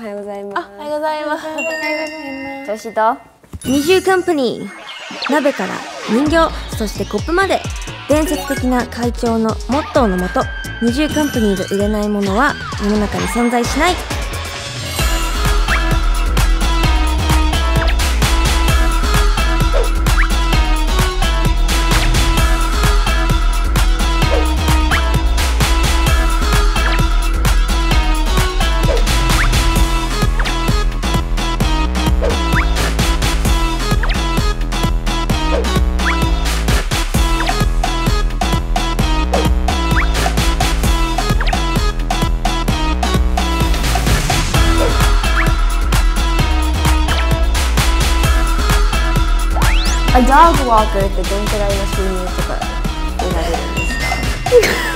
はようございます。 おはようございます。 調子どう？ 二重カンパニー。鍋から人形、そしてコップまで伝説的な会長のモットーのもと、二重カンパニーで売れないものは世の中に存在しない。 ドッグウォーカーってどんくらいの収入とかになれるんですか？